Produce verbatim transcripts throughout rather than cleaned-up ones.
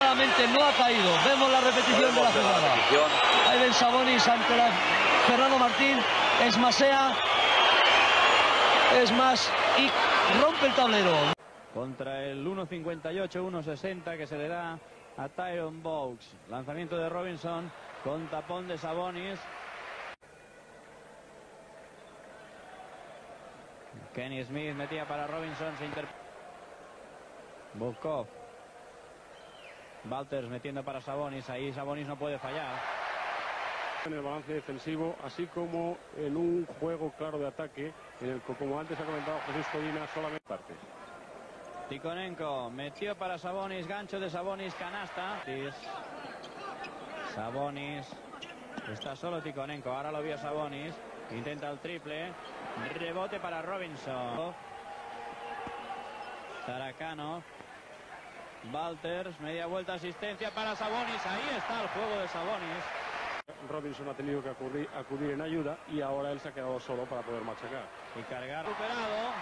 No ha caído. Vemos la repetición de la jugada. Ahí ven Sabonis ante la... Fernando Martín. Esmasea. Es más. Y rompe el tablero. Contra el uno cincuenta y ocho, uno sesenta que se le da a Tyron Brooks. Lanzamiento de Robinson con tapón de Sabonis. Kenny Smith metía para Robinson. Se inter... Bukov. Walters metiendo para Sabonis. Ahí Sabonis no puede fallar. En el balance defensivo, así como en un juego claro de ataque, en el que, como antes ha comentado Jesús Codina, solamente parte. Tikhonenko metió para Sabonis. Gancho de Sabonis. Canasta. Sabonis. Está solo Tikhonenko. Ahora lo vio Sabonis. Intenta el triple. Rebote para Robinson. Taracano. Walters, media vuelta, asistencia para Sabonis. Ahí está el juego de Sabonis. Robinson ha tenido que acudir, acudir en ayuda y ahora él se ha quedado solo para poder machacar. Y cargar. Recuperado.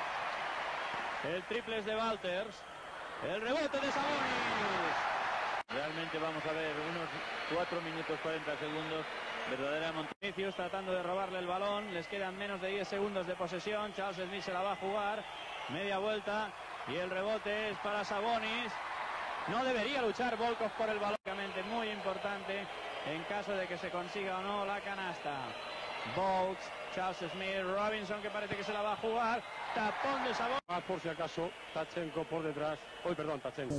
El triple es de Walters. El rebote de Sabonis. Realmente vamos a ver unos cuatro minutos cuarenta segundos. Verdadera Montenicius tratando de robarle el balón. Les quedan menos de diez segundos de posesión. Charles Smith se la va a jugar. Media vuelta. Y el rebote es para Sabonis. No debería luchar Volkov por el balón. Muy importante en caso de que se consiga o no la canasta. Box, Charles Smith, Robinson que parece que se la va a jugar. Tapón de Sabonis. Ah, por si acaso, Tachenko por detrás. Hoy, perdón, Tachenko.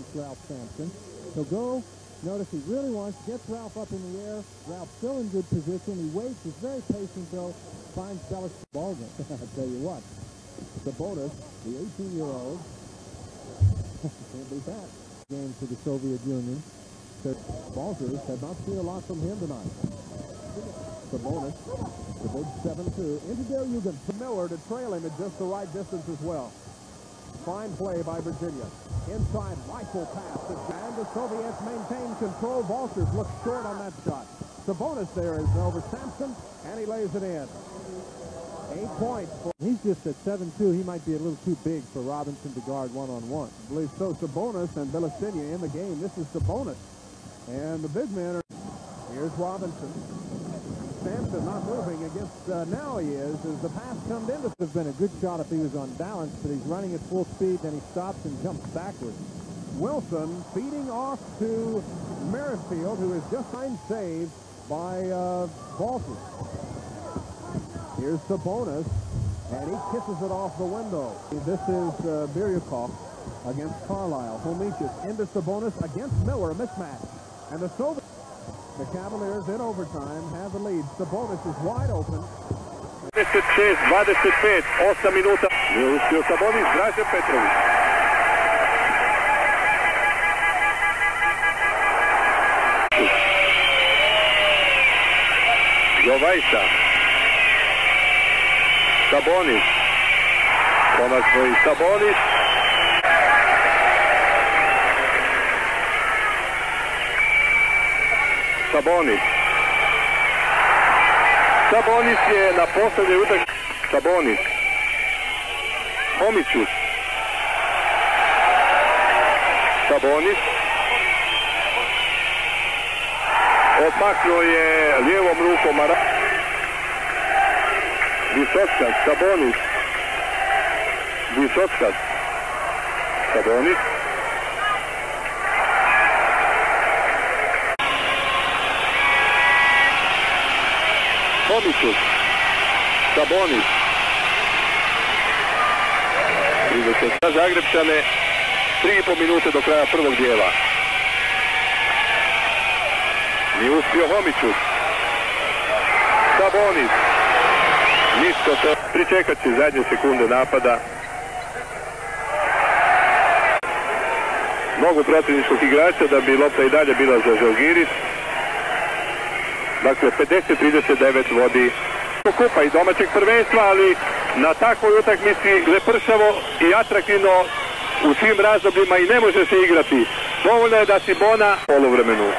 So go. Notice he really wants to get Ralph up in the air. Ralph still in good position. He waits. He's very patient though. Finds Bellis ball game. I'll tell you what. Sabonis, the eighteen-year-old, can't be back. Game to the Soviet Union. Balters have not seen a lot from him tonight. Sabonis, the big seven two. Into there you get Miller to trail him at just the right distance as well. Fine play by Virginia. Inside rifle pass. And the Soviets maintain control. Balters looks short on that shot. Sabonis there is over Sampson, and he lays it in. Eight points. He's just at seven two. He might be a little too big for Robinson to guard one-on-one. I believe so. Sabonis and Bilisinia in the game. This is Sabonis. And the big men are... Here's Robinson. Sampson not moving against... Uh, now he is. As the pass comes in, this would have been a good shot if he was on balance, but he's running at full speed, then he stops and jumps backwards. Wilson feeding off to Merrifield, who is just fine saved by uh, Balters. Here's Sabonis, and he kisses it off the window. This is uh, Biryukov against Carlisle. Homicius into Sabonis against Miller, a mismatch. And the Soviets, the Cavaliers in overtime have the lead. Sabonis is wide open. dvadeset šest dvadeset pet, osam minuta. Je uspio Sabonis, Dražen Petrović. Jovajsa. Sabonis. Konačno i Sabonis. Sabonis. Sabonis je na poslednjoj utakmici. Sabonis. Homicius. Sabonis. Odmaknuo je lijevom rukom Mara. Visockas. Sabonis. Visockas. Sabonis. Homicius. Sabonis. trideset za Zagrebčane. tri i po minute do kraja prvog dijela. Nije uspio Homicius. Sabonis. Nisko to. Pričekat će zadnje sekunde napada. Mnogo protivničkog igrača da bi lopta i dalje bila za Žalgiris. Dakle, pedeset trideset devet vodi kupa i domaćeg prvenstva, ali na takvoj utakmici lepršavo i atraktivno u svim razdobljima i ne može se igrati. Dovoljno je da Sibona poluvremenu.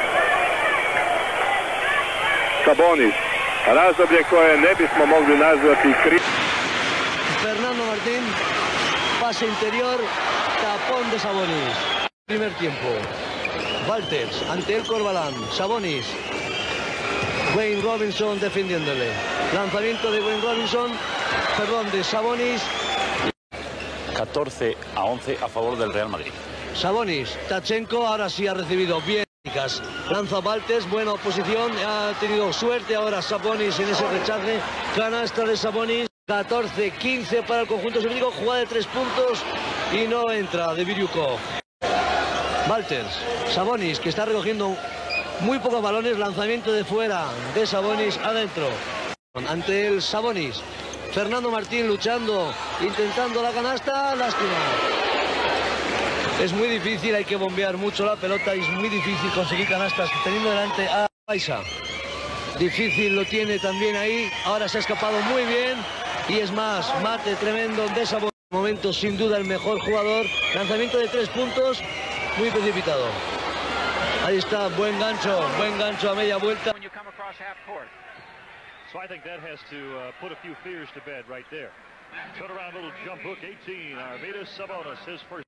Sabonis, razdoblje koje ne bismo mogli nazvati kri... Fernando Martín, pase interior, tapón de Sabonis. Primer tiempo. Walters, ante el Corbalán, Sabonis. Wayne Robinson defendiéndole. Lanzamiento de Wayne Robinson, perdón, de Sabonis. catorce a once a favor del Real Madrid. Sabonis, Tachenko ahora sí ha recibido bien. Lanza Walters, buena oposición, ha tenido suerte ahora Sabonis en ese rechace. Canasta de Sabonis, catorce quince para el conjunto soviético, jugada de tres puntos y no entra de Biriukov. Walters, Sabonis que está recogiendo muy pocos balones, lanzamiento de fuera de Sabonis adentro. Ante el Sabonis, Fernando Martín luchando, intentando la canasta, lástima. Es muy difícil, hay que bombear mucho la pelota y es muy difícil conseguir canastas teniendo delante a Paisa. Difícil lo tiene también ahí, ahora se ha escapado muy bien y es más, mate tremendo de Sabonis. En momento sin duda el mejor jugador, lanzamiento de tres puntos, muy precipitado. Ahí está, buen gancho, buen gancho a media vuelta. So I think that has to uh, put a few fears to bed right there. Turn around, little jump hook, eighteen. Arvydas Sabonis, his first.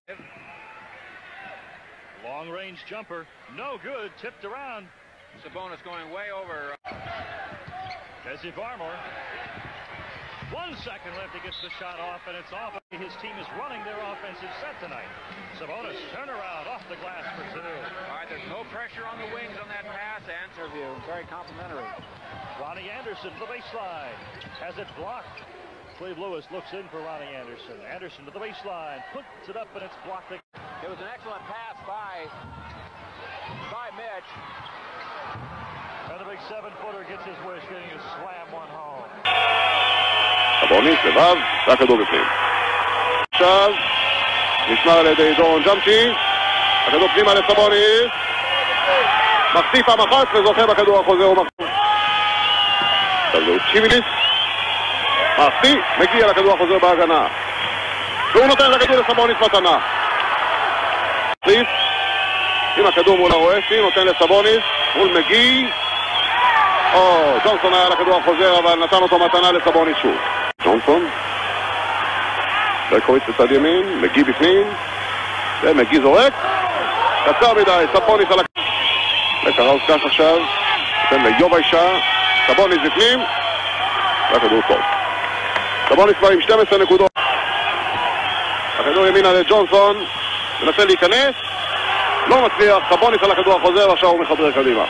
Long range jumper, no good, tipped around. Sabonis going way over. Jesse Farmer. One second left, he gets the shot off, and it's off. His team is running their offensive set tonight. Sabonis, turn around, off the glass for two. All right, there's no pressure on the wings on that pass. Answer view, very complimentary. Ronnie Anderson to the baseline, has it blocked. Cleve Lewis looks in for Ronnie Anderson. Anderson to the baseline, puts it up, and it's blocked. It was an excellent pass by, by Mitch. And the big seven-footer gets his wish, getting a slam one home. סבוניס לבב, והכדור בפנים. עכשיו, נשמר על ידי דורון ג'אמצ'י, הכדור פנימה לסבוניס, מחטיא פעם אחת וזוכה בכדור החוזר ומחטיא. עכשיו זהו צ'ימיליס, מחטיא, מגיע לכדור החוזר בהגנה. והוא נותן לכדור לסבוניס מתנה. מחטיא, עם הכדור מול הרועסי, נותן לסבוניס, מול מגי. או, ג'ונסון היה לכדור החוזר, אבל נתן אותו מתנה לסבוניס שוב. ג'ונסון, ברקוביץ בצד ימין, מגי בפנים, ומגי זורק, קצר מדי, סבוניס על הכדור. לקראוסקס עכשיו, נותן ליוביישה, סבוניס בפנים, והכדור טוב. סבוניס כבר עם שתים עשרה נקודות. הכדור ימינה לג'ונסון, מנסה להיכנס, לא מצליח, סבוניס על הכדור החוזר, ועכשיו הוא מחבר קדימה.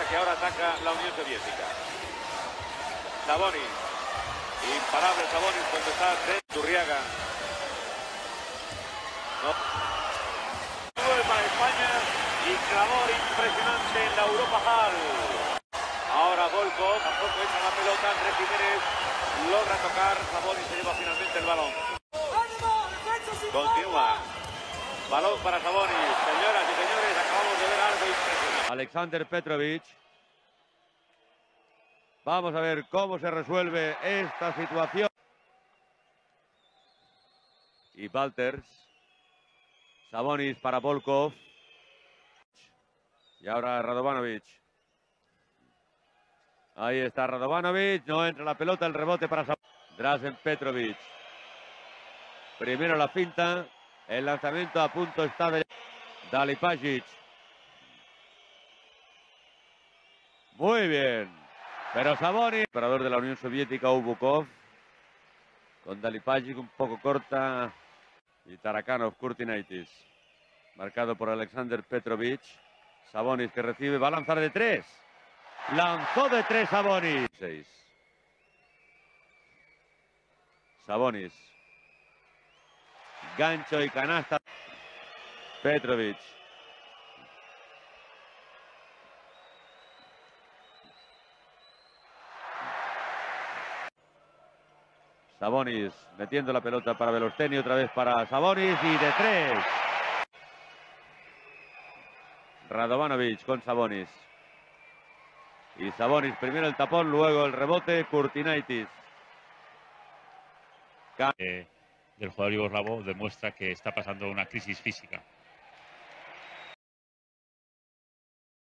Sabonis, imparable Sabonis cuando está de Turriaga. ¿No? Para España y clamor impresionante en la Europa Hall. Ahora Volkov, tampoco entra la pelota, Andrés Jiménez logra tocar, Sabonis se lleva finalmente el balón. Continúa. Balón para Sabonis. Señoras y señores, acabamos de ver algo impresionante. Alexander Petrovic. Vamos a ver cómo se resuelve esta situación. Y Walters. Sabonis para Volkov. Y ahora Radovanovic. Ahí está Radovanovic. No entra la pelota, el rebote para Sabonis. Drazen Petrovic. Primero la finta. El lanzamiento a punto está de Dalipagic. Muy bien. Pero Sabonis, operador de la Unión Soviética, Ubukov, con Dalipagic un poco corta, y Tarakanov, Kurtinaitis, marcado por Alexander Petrovic. Sabonis que recibe, va a lanzar de tres. Lanzó de tres Sabonis. Seis. Sabonis. Gancho y canasta. Petrovic. Sabonis metiendo la pelota para Velosteni, otra vez para Sabonis y de tres. Radovanovic con Sabonis. Y Sabonis primero el tapón, luego el rebote, Kurtinaitis. Eh, del jugador yugoslavo demuestra que está pasando una crisis física.